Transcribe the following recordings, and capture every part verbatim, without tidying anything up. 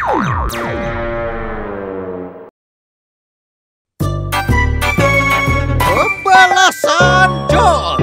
Pembalasan John.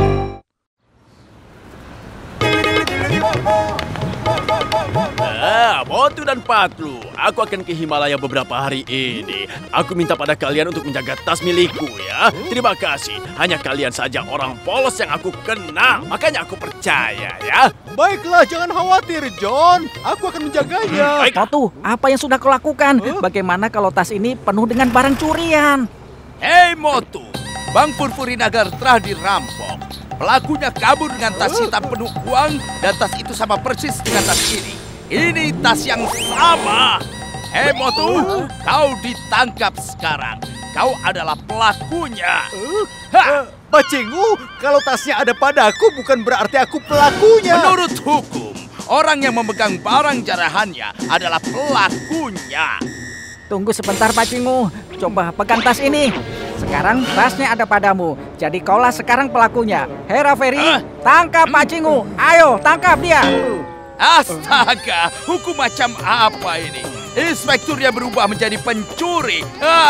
Ah, Motu dan Patlu, aku akan ke Himalaya beberapa hari ini. Aku minta pada kalian untuk menjaga tas milikku ya. Terima kasih. Hanya kalian saja orang polos yang aku kenal. Makanya aku percaya ya. Baiklah, jangan khawatir, John. Aku akan menjaganya. Baik. Motu, apa yang sudah kau lakukan? Bagaimana kalau tas ini penuh dengan barang curian? Hei Motu, Bank Purpurinagar telah dirampok. Pelakunya kabur dengan tas hitam penuh uang dan tas itu sama persis dengan tas ini. Ini tas yang sama. Hei Motu, kau ditangkap sekarang. Kau adalah pelakunya. Ha! Pacingu, kalau tasnya ada padaku bukan berarti aku pelakunya. Menurut hukum, orang yang memegang barang jarahannya adalah pelakunya. Tunggu sebentar, Pacingu. Coba pegang tas ini. Sekarang tasnya ada padamu. Jadi kaulah sekarang pelakunya. Hera Feri, Ah. tangkap Pacingu. Ayo, tangkap dia. Astaga, hukum macam apa ini? Inspekturnya berubah menjadi pencuri.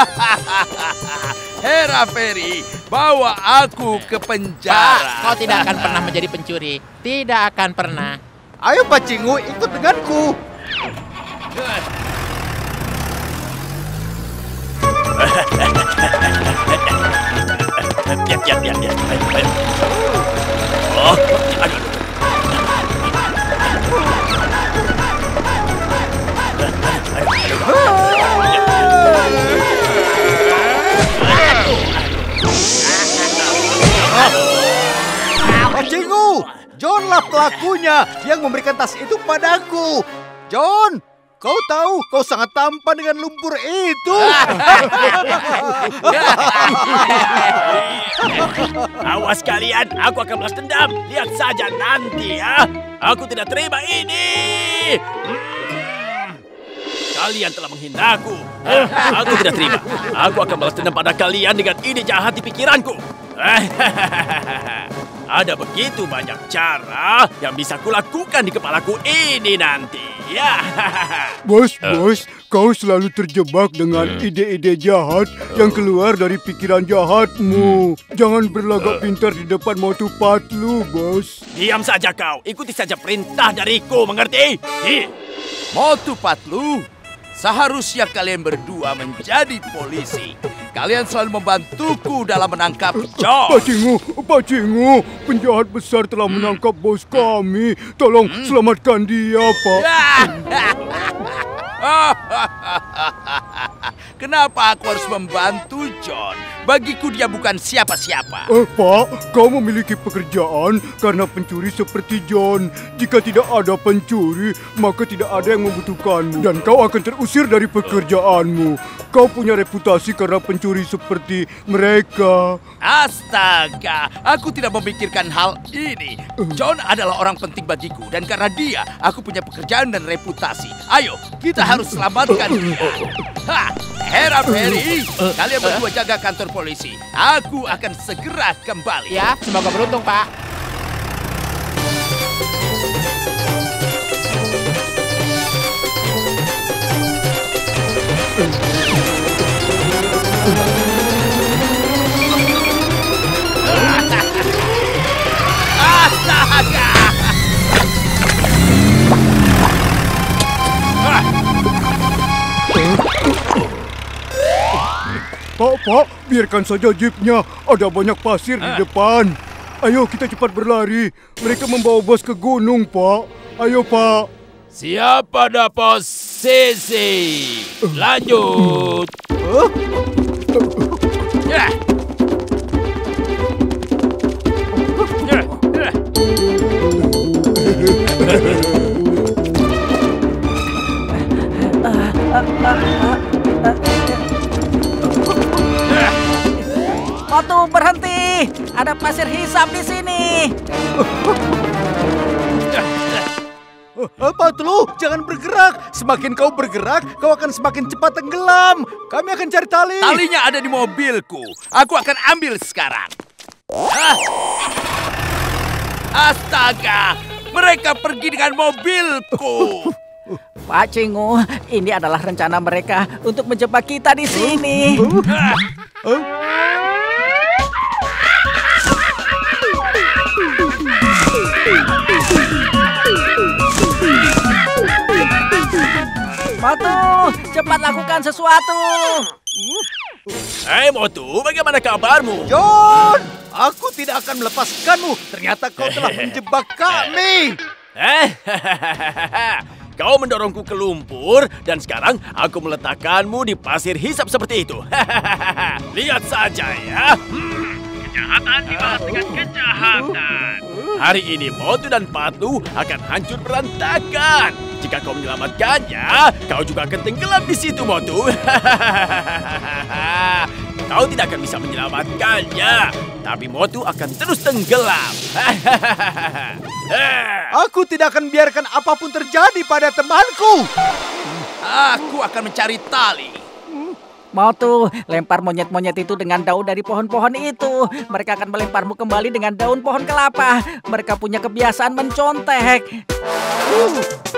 Hera Feri, bawa aku ke penjara. Pak, kau tidak akan pernah menjadi pencuri. Tidak akan pernah. Ayo Pacingu, ikut denganku. Ya, ya, ya, ya. Ayo, ayo. Oh, aduh. Pacingu, Johnlah pelakunya yang memberikan tas itu padaku. John, kau tahu kau sangat tampan dengan lumpur itu. Awas kalian, aku akan balas dendam. Lihat saja nanti ya. Aku tidak terima ini. Hmm. Kalian telah menghinaku. Aku tidak terima. Aku akan balas dendam pada kalian dengan ide jahat di pikiranku. Ada begitu banyak cara yang bisa kulakukan di kepalaku ini nanti. Ya. Bos, bos, kau selalu terjebak dengan ide-ide jahat yang keluar dari pikiran jahatmu. Jangan berlagak pintar di depan Motu Patlu, bos. Diam saja kau. Ikuti saja perintah dariku, mengerti? Hi. Motu Patlu, seharusnya kalian berdua menjadi polisi. Kalian selalu membantuku dalam menangkap John. Pacingu, Pacingu, penjahat besar telah menangkap bos kami. Tolong selamatkan dia, Pak. Kenapa aku harus membantu John? Bagiku dia bukan siapa-siapa. Eh, Pak, kau memiliki pekerjaan karena pencuri seperti John. Jika tidak ada pencuri, maka tidak ada yang membutuhkanmu. Dan kau akan terusir dari pekerjaanmu. Kau punya reputasi karena pencuri seperti mereka. Astaga, aku tidak memikirkan hal ini. John adalah orang penting bagiku. Dan karena dia, aku punya pekerjaan dan reputasi. Ayo, kita harus selamatkan dia. Ha, Hera Feri, kalian berdua jaga kantor polisi. Aku akan segera kembali. Ya, semoga beruntung, Pak. Astaga! Pak, Pak, biarkan saja jeepnya. Ada banyak pasir di depan. Ayo kita cepat berlari. Mereka membawa bos ke gunung, Pak. Ayo, Pak. Siapa dah posisi? Lanjut. Ya. Ya. Ya. Motu, berhenti. Ada pasir hisap di sini. Patlu, jangan bergerak. Semakin kau bergerak, kau akan semakin cepat tenggelam. Kami akan cari tali. Talinya ada di mobilku. Aku akan ambil sekarang. Ah. Astaga, mereka pergi dengan mobilku. Pak Cingu, ini adalah rencana mereka untuk menjebak kita di sini. Motu, cepat lakukan sesuatu. Hei Motu, bagaimana kabarmu? John, aku tidak akan melepaskanmu. Ternyata kau telah menjebak kami. Eh, kau mendorongku ke lumpur dan sekarang aku meletakkanmu di pasir hisap seperti itu. Lihat saja ya. Hmm, kejahatan dibalas dengan kejahatan. Hari ini Motu dan Patlu akan hancur berantakan. Jika kau menyelamatkannya, kau juga akan tenggelam di situ, Motu. Kau tidak akan bisa menyelamatkannya, tapi Motu akan terus tenggelam. Aku tidak akan biarkan apapun terjadi pada temanku. Aku akan mencari tali. Motu, lempar monyet-monyet itu dengan daun dari pohon-pohon itu. Mereka akan melemparmu kembali dengan daun pohon kelapa. Mereka punya kebiasaan mencontek. Uh.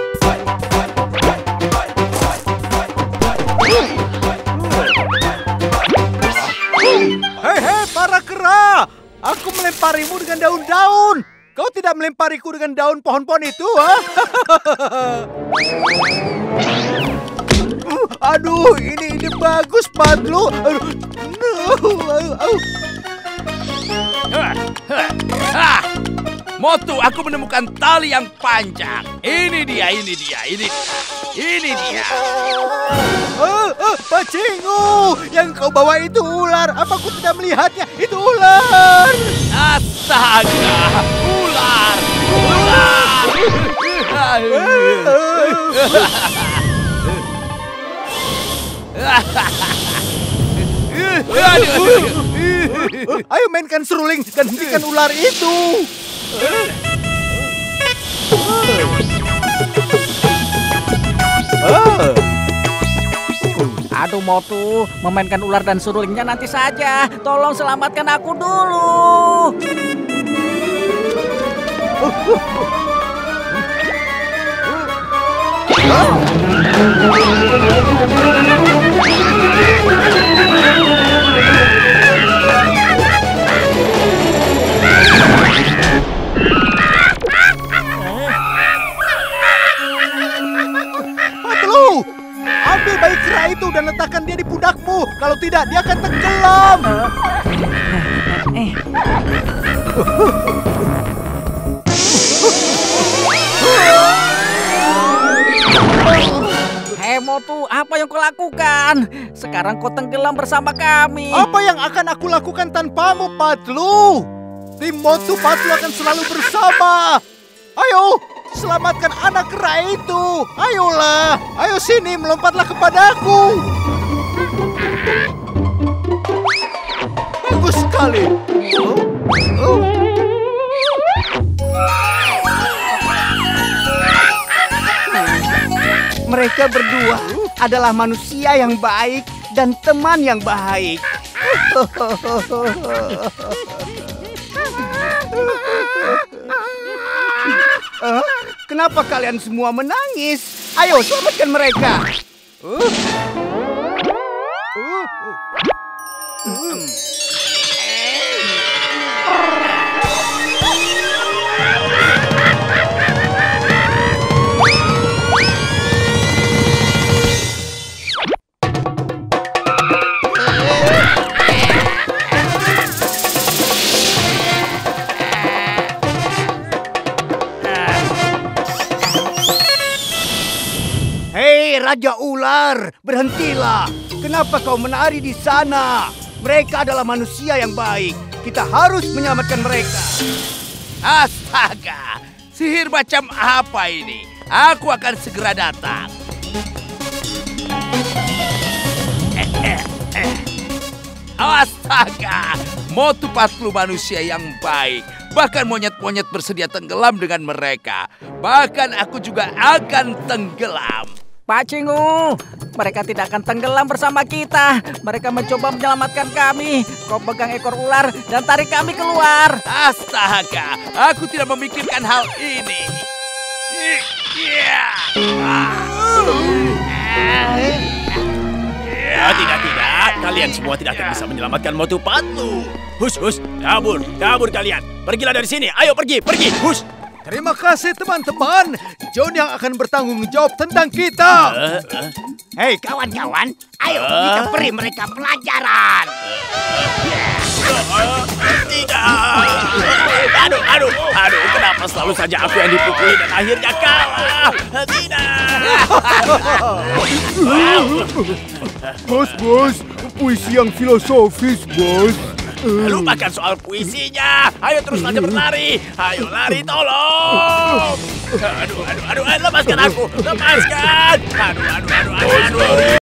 Hei, hei, para kera. Aku melemparimu dengan daun-daun. Kau tidak melempariku dengan daun pohon-pohon itu, ha? Aduh, ini ide bagus, Patlu. Aduh, no, aduh, aduh. Ah, Motu, aku menemukan tali yang panjang. Ini dia, ini dia, ini dia. Ini dia. Ah, ah, Pak Cingu, yang kau bawa itu ular. Apa aku tidak melihatnya? Itu ular. Astaga, ular, ular. Ayo mainkan seruling dan hentikan ular itu. Aduh Motu, memainkan ular dan serulingnya nanti saja. Tolong selamatkan aku dulu. Patlu, ambil bayi kera itu dan letakkan dia di pundakmu. Kalau tidak, dia akan tenggelam. Hei Motu, apa yang kau lakukan? Sekarang kau tenggelam bersama kami. Apa yang akan aku lakukan tanpamu, Patlu? Tim Motu Patlu akan selalu bersama. Ayo, selamatkan anak kera itu. Ayolah, ayo sini, melompatlah kepadaku. Bagus sekali. Oh, oh. Mereka berdua adalah manusia yang baik dan teman yang baik. Uh, kenapa kalian semua menangis? Ayo, selamatkan mereka. Uh. Uh. Uh. Hei Raja Ular, berhentilah. Kenapa kau menari di sana? Mereka adalah manusia yang baik. Kita harus menyelamatkan mereka. Astaga, sihir macam apa ini? Aku akan segera datang. Eh, eh, eh. Astaga, Motu Patlu manusia yang baik. Bahkan monyet-monyet bersedia tenggelam dengan mereka. Bahkan aku juga akan tenggelam. Pak Cingu, mereka tidak akan tenggelam bersama kita. Mereka mencoba menyelamatkan kami. Kau pegang ekor ular dan tarik kami keluar. Astaga, aku tidak memikirkan hal ini. Ya, tidak, tidak. Kalian semua tidak akan bisa menyelamatkan Motu Patlu. Hush, hush. Kabur, kabur kalian. Pergilah dari sini. Ayo pergi, pergi. Hush. Terima kasih teman-teman. John yang akan bertanggung jawab tentang kita. Uh, uh. Hei kawan-kawan, ayo kita beri mereka pelajaran. Uh, tidak. Aduh, aduh, aduh. Kenapa selalu saja aku yang dipukuli dan akhirnya kalah? Tidak. Bos, bos, puisi yang filosofis, bos. Lupakan soal puisinya. Ayo terus saja berlari. Ayo lari, tolong. Aduh, aduh, aduh, aduh, lepaskan aku. Lepaskan. Aduh, aduh, aduh, aduh, aduh.